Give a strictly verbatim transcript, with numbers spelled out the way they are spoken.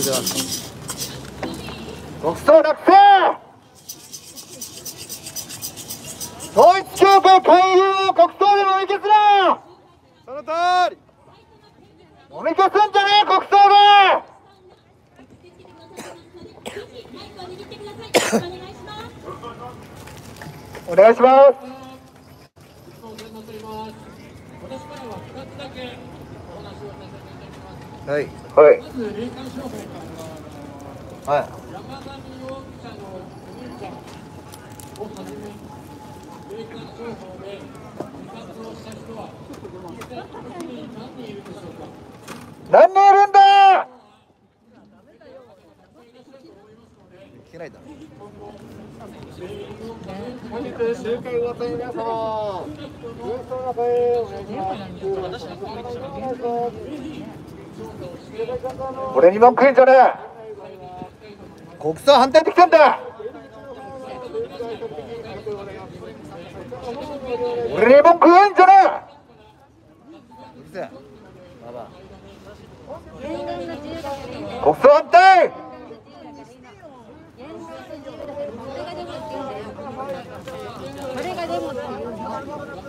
りがとうございます。 独走落選統一教会会議を国葬でもみ消すな。 その通り。 もみ消すんじゃねえ国葬でお願いします。 はい。 はい。 まず霊感商法からはい。山上容疑者のお兄ちゃんをはじめ、霊感商法で自殺をした人は実際この国に何人いるでしょうか。 何人いるんだ。 聞けないだろ。 本日集会終わった皆様、ブースの中へお願いします。俺に文句言うんじゃねえ。国葬反対ってきてんだ。俺に文句言うんじゃねえ。 うるせえ。ババア。 国葬反対。